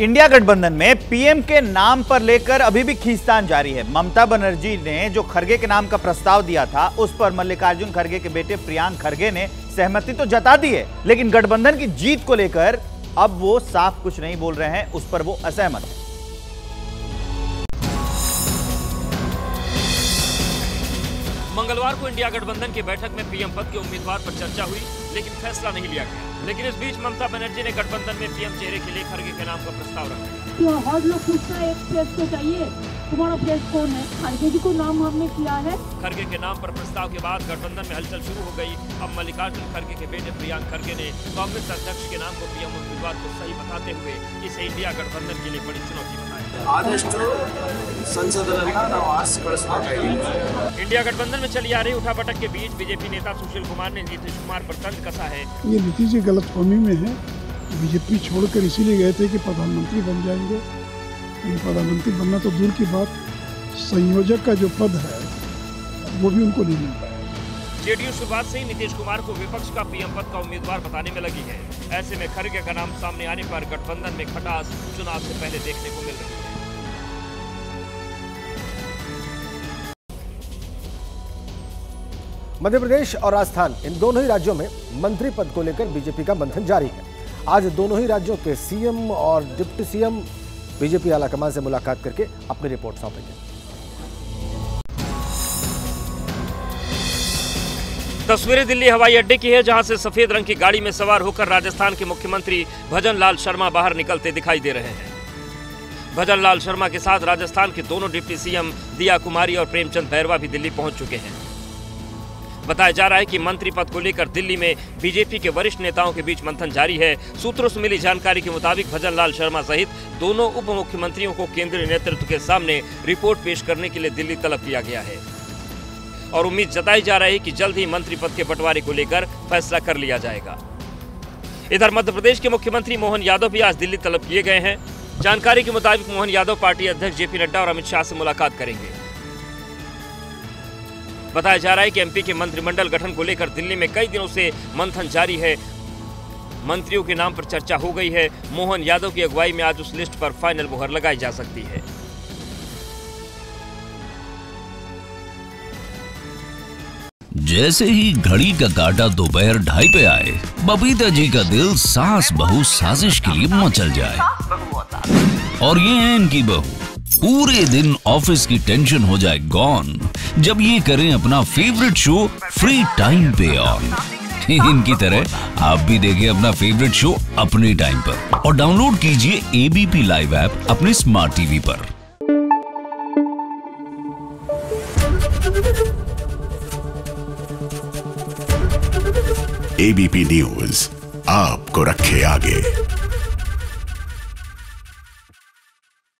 India गठबंधन में PM के नाम पर लेकर अभी भी खींचतान जारी है। ममता बनर्जी ने जो खड़गे के नाम का प्रस्ताव दिया था, उस पर मल्लिकार्जुन खड़गे के बेटे प्रियांक खड़गे ने सहमति तो जता दी है, लेकिन गठबंधन की जीत को लेकर अब वो साफ कुछ नहीं बोल रहे हैं, उस पर वो असहमत है। मंगलवार को इंडिया गठबंधन की बैठक में पीएम पद के उम्मीदवार पर चर्चा हुई, लेकिन फैसला नहीं लिया गया। लेकिन इस बीच ममता बनर्जी ने गठबंधन में पीएम चेहरे के लिए खड़गे के नाम का प्रस्ताव रखा। हर लोग पूछता है, एक फेस तो चाहिए, तुम्हारा फेस कौन है? खड़गे जी को नाम हमने किया है। खड़गे के नाम पर प्रस्ताव के बाद गठबंधन में हलचल शुरू हो गई। अब मल्लिकार्जुन खड़गे के बेटे प्रियांक खड़गे ने कांग्रेस अध्यक्ष के नाम को पीएम उम्मीदवार को सही बताते हुए इसे इंडिया गठबंधन के लिए बड़ी चुनौती बताया। इंडिया गठबंधन में चली आ रही उठापटक के बीच बीजेपी नेता सुशील कुमार ने नीतीश कुमार पर तंज कसा है। ये नीतीश जी गलतफहमी में है। बीजेपी छोड़कर इसीलिए गए थे कि प्रधानमंत्री बन जाएंगे। प्रधानमंत्री बनना तो दूर की बात, संयोजक का जो पद है वो भी उनको नहीं मिल पाया। जेडीयू शुरुआत से ही नीतीश कुमार को विपक्ष का पीएम पद का उम्मीदवार बताने में लगी है। ऐसे में खड़गे का नाम सामने आने पर गठबंधन में खटास चुनाव से पहले देखने को मिल रही है। मध्य प्रदेश और राजस्थान, इन दोनों ही राज्यों में मंत्री पद को लेकर बीजेपी का मंथन जारी है। आज दोनों ही राज्यों के सीएम और डिप्टी सीएम बीजेपी आलाकमान से मुलाकात करके अपनी रिपोर्ट सौंपेंगे। तस्वीरें दिल्ली हवाई अड्डे की है, जहां से सफेद रंग की गाड़ी में सवार होकर राजस्थान के मुख्यमंत्री भजन लाल शर्मा बाहर निकलते दिखाई दे रहे हैं। भजन लाल शर्मा के साथ राजस्थान के दोनों डिप्टी सीएम दिया कुमारी और प्रेमचंद बैरवा भी दिल्ली पहुंच चुके हैं। बताया जा रहा है कि मंत्री पद को लेकर दिल्ली में बीजेपी के वरिष्ठ नेताओं के बीच मंथन जारी है। सूत्रों से मिली जानकारी के मुताबिक भजन लाल शर्मा सहित दोनों उप मुख्यमंत्रियों को केंद्रीय नेतृत्व के सामने रिपोर्ट पेश करने के लिए दिल्ली तलब किया गया है और उम्मीद जताई जा रही है कि जल्द ही मंत्री पद के बंटवारे को लेकर फैसला कर लिया जाएगा। इधर मध्य प्रदेश के मुख्यमंत्री मोहन यादव भी आज दिल्ली तलब किए गए हैं। जानकारी के मुताबिक मोहन यादव पार्टी अध्यक्ष जेपी नड्डा और अमित शाह से मुलाकात करेंगे। बताया जा रहा है कि एमपी के मंत्रिमंडल गठन को लेकर दिल्ली में कई दिनों से मंथन जारी है। मंत्रियों के नाम पर चर्चा हो गई है। मोहन यादव की अगुवाई में आज उस लिस्ट पर फाइनल मुहर लगाई जा सकती है। जैसे ही घड़ी का काटा दोपहर 2:30 पे आए, बबीता जी का दिल सास बहू साजिश के लिए मचल जाए। और ये है इनकी बहू, पूरे दिन ऑफिस की टेंशन हो जाए गॉन जब ये करें अपना फेवरेट शो फ्री टाइम पे ऑन। इनकी तरह आप भी देखिए अपना फेवरेट शो अपने टाइम पर और डाउनलोड कीजिए एबीपी लाइव ऐप अपने स्मार्ट टीवी पर। एबीपी न्यूज आपको रखे आगे।